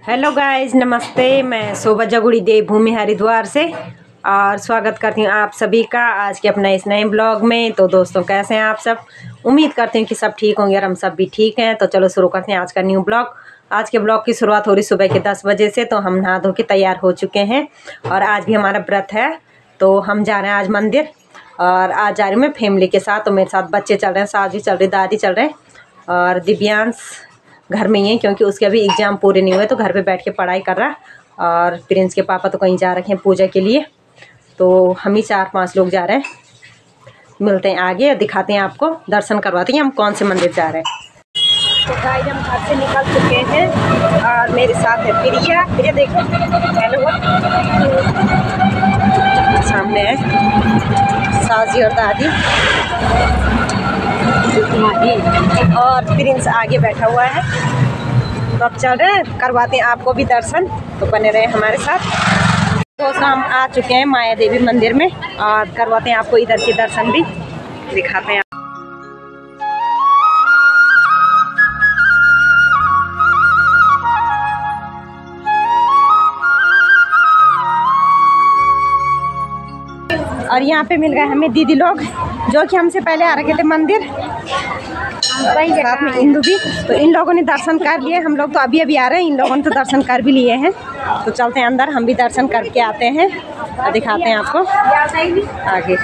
Hello guys, नमस्ते। मैं शोभा जगुड़ी देवभूमि हरिद्वार से और स्वागत करती हूँ आप सभी का आज के अपने इस नए ब्लॉग में। तो दोस्तों, कैसे हैं आप सब? उम्मीद करती हूँ कि सब ठीक होंगे और हम सब भी ठीक हैं। तो चलो शुरू करते हैं आज का न्यू ब्लॉग। आज के ब्लॉग की शुरुआत हो रही सुबह के 10 बजे से। तो हम नहा धो के तैयार हो चुके हैं और आज भी हमारा व्रत है। तो हम जा रहे हैं आज मंदिर और आज जा रही हूँ मैं फैमिली के साथ। तो मेरे साथ बच्चे चल रहे हैं, सास भी चल रही, दादी चल रहे हैं और दिव्यांश घर में ही है क्योंकि उसके अभी एग्ज़ाम पूरे नहीं हुए तो घर पे बैठ के पढ़ाई कर रहा है। और प्रिंस के पापा तो कहीं जा रखे हैं पूजा के लिए। तो हम ही 4-5 लोग जा रहे हैं। मिलते हैं आगे, दिखाते हैं आपको, दर्शन करवाते हैं हम कौन से मंदिर जा रहे हैं। तो गाइस, हम घर से निकल चुके हैं और मेरे साथ है प्रिया। प्रिया देखो, हेलो। सामने है साजी और दादी और प्रिंस आगे बैठा हुआ है। तो अब चल रहे हैं, करवाते हैं आपको भी दर्शन। तो बने रहे हमारे साथ। तो हम आ चुके हैं माया देवी मंदिर में और करवाते हैं आपको इधर के दर्शन भी, दिखाते हैं। और यहाँ पे मिल गए हमें दीदी लोग जो कि हमसे पहले आ रखे थे मंदिर, साथ में इंदु भी। तो इन लोगों ने दर्शन कर लिए, हम लोग तो अभी अभी आ रहे हैं। इन लोगों ने तो दर्शन कर भी लिए हैं। तो चलते हैं अंदर, हम भी दर्शन करके आते हैं और दिखाते हैं आपको आगे।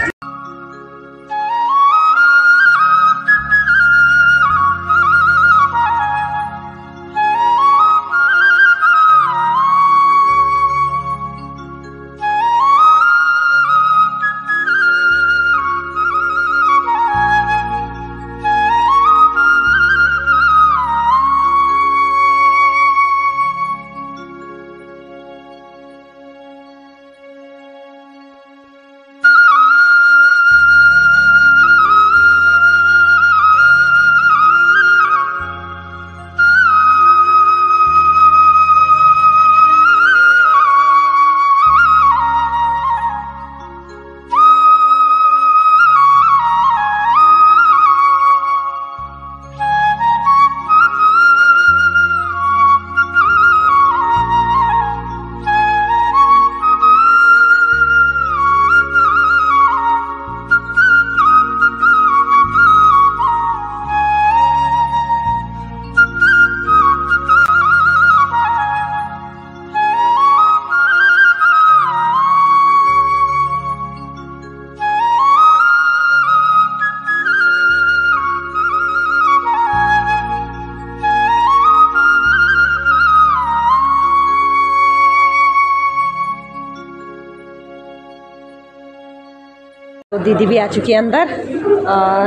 तो दीदी भी आ चुकी है अंदर और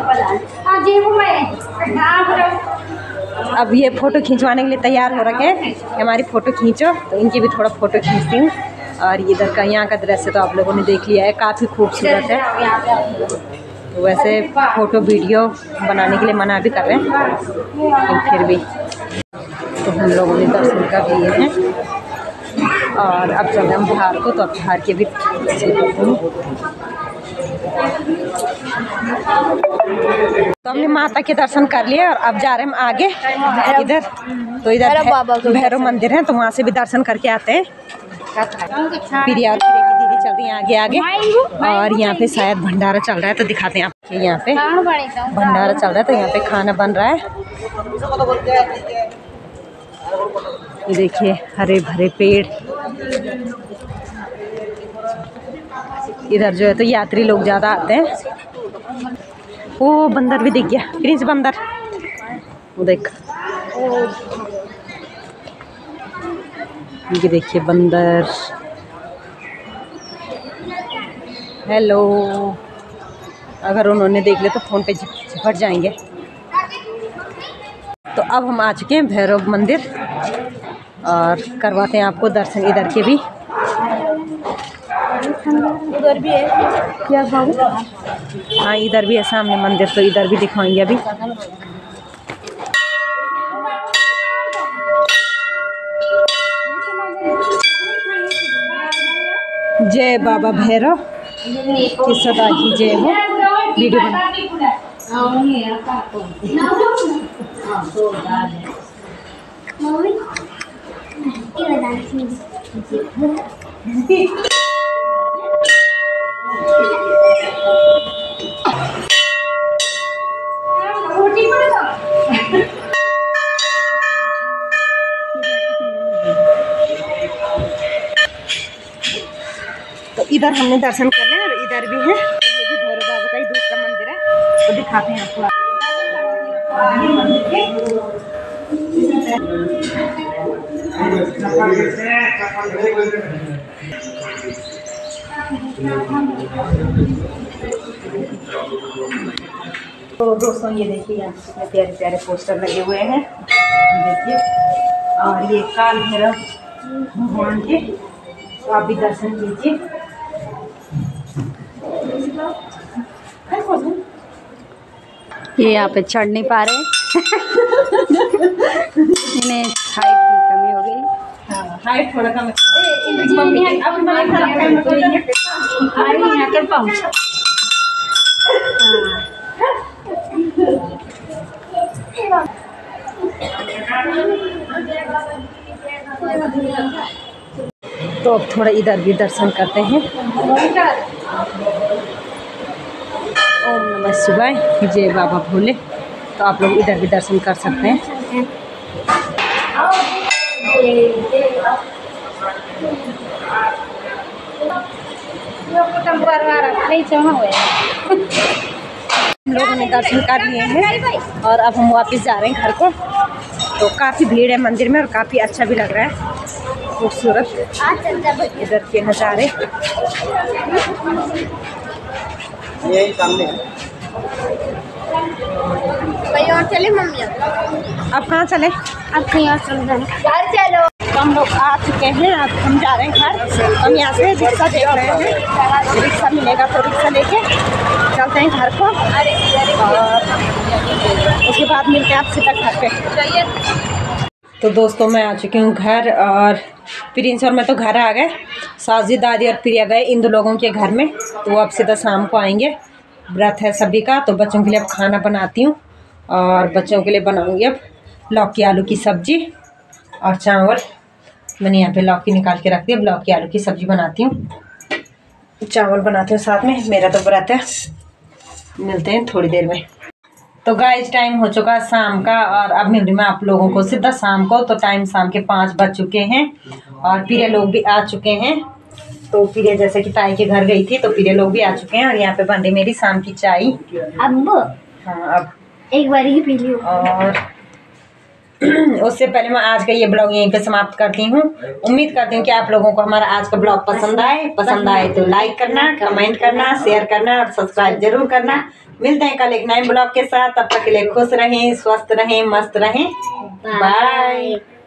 अब ये फ़ोटो खिंचवाने के लिए तैयार हो रखे हैं। हमारी फ़ोटो खींचो, तो इनकी भी थोड़ा फ़ोटो खींचती हूँ। और इधर का यहाँ का दृश्य तो आप लोगों ने देख लिया है, काफ़ी खूबसूरत है। तो वैसे फ़ोटो वीडियो बनाने के लिए मना भी कर रहे हैं, लेकिन फिर भी तो हम लोगों ने दर्शन कर लिए हैं और अब चल रहे हैं बाहर को। तो अब बाहर के भी तो हमने माता के दर्शन कर लिए और अब जा रहे हैं हम आगे इधर। तो इधर भैरव मंदिर है, तो वहाँ से भी दर्शन करके आते हैं। प्रिया और प्रिया की दीदी चल रही है आगे आगे और यहाँ पे शायद भंडारा चल रहा है, तो दिखाते हैं आपको। यहाँ पे भंडारा चल रहा है, तो यहाँ पे खाना बन रहा है। ये देखिए, हरे भरे पेड़। इधर जो है तो यात्री लोग ज़्यादा आते हैं। वो बंदर भी दिख गया, प्रिंस बंदर, वो देख, ये देखिए बंदर। हेलो, अगर उन्होंने देख लिया तो फ़ोन पे झपट जाएंगे। तो अब हम आ चुके हैं भैरव मंदिर और करवाते हैं आपको दर्शन इधर के भी। उधर भी है क्या बाबू? हाँ, इधर भी है सामने मंदिर, तो इधर भी दिखाएंगे अभी। जय बाबा भैरव की सदा की जय हो। वीडियो बना तो इधर हमने दर्शन कर लिया और इधर भी है, ये भी भैरव बाबा का ही दूसरा मंदिर है, तो दिखाते हैं आपको। तो दोस्तों ये देखिए यहाँ कितने प्यारे प्यारे पोस्टर लगे हुए हैं, देखिए। और ये काल भैरव भगवान के, तो आप भी दर्शन कीजिए। ये यहाँ पे चढ़ नहीं पा रहे इन्हें हाइट की कमी हो गई। हाँ, हाइट थोड़ा कम है। तो अब थोड़ा इधर भी दर्शन करते हैं। ओम नमः शिवाय, जय बाबा भोले। तो आप लोग इधर भी दर्शन कर सकते हैं। हम लोगों ने दर्शन कर लिए हैं और अब हम वापस जा रहे हैं घर को। तो काफ़ी भीड़ है मंदिर में और काफ़ी अच्छा भी लग रहा है, खूबसूरत इधर के नज़ारे। यही सामने कहीं और चले मम्मी? अब कहाँ चले? अब कहीं और चल रहे हैं, घर चलो। तो हम लोग आ चुके हैं, अब हम जा रहे हैं घर। हम यहाँ से रिक्शा देख रहे हैं, रिक्शा मिलेगा तो रिक्शा लेके चलते हैं घर को, और उसके बाद मिलते हैं आपसे तक घर पे। तो दोस्तों मैं आ चुकी हूँ घर, और प्रिंस और मैं तो घर आ गए। साजी, दादी और प्रिया गए इन दो लोगों के घर में, तो वो अब सीधा शाम को आएंगे। व्रत है सभी का, तो बच्चों के लिए अब खाना बनाती हूँ, और बच्चों के लिए बनाऊँगी अब लौकी आलू की सब्ज़ी और चावल। मैंने यहाँ पे लौकी निकाल के रख दी, अब लौकी आलू की सब्ज़ी बनाती हूँ, चावल बनाती हूँ साथ में। मेरा तो व्रत है। मिलते हैं थोड़ी देर में। तो गाइस टाइम हो चुका है शाम का, और अब मिल रही मैं आप लोगों को सीधा शाम को। तो टाइम शाम के 5 बज चुके हैं और प्रिया लोग भी आ चुके हैं। तो प्रिया जैसे कि ताई के घर गई थी, तो प्रिया लोग भी आ चुके हैं, और यहाँ पे बन रही मेरी शाम की चाय। अब हाँ, अब एक बार ही पी लियो। और उससे पहले मैं आज का ये ब्लॉग यहीं पे समाप्त करती हूँ। उम्मीद करती हूँ कि आप लोगों को हमारा आज का ब्लॉग पसंद आए तो लाइक करना, कमेंट करना, शेयर करना और सब्सक्राइब जरूर करना। मिलते हैं कल एक नए ब्लॉग के साथ। तब तक के लिए खुश रहें, स्वस्थ रहें, मस्त रहें। बाय।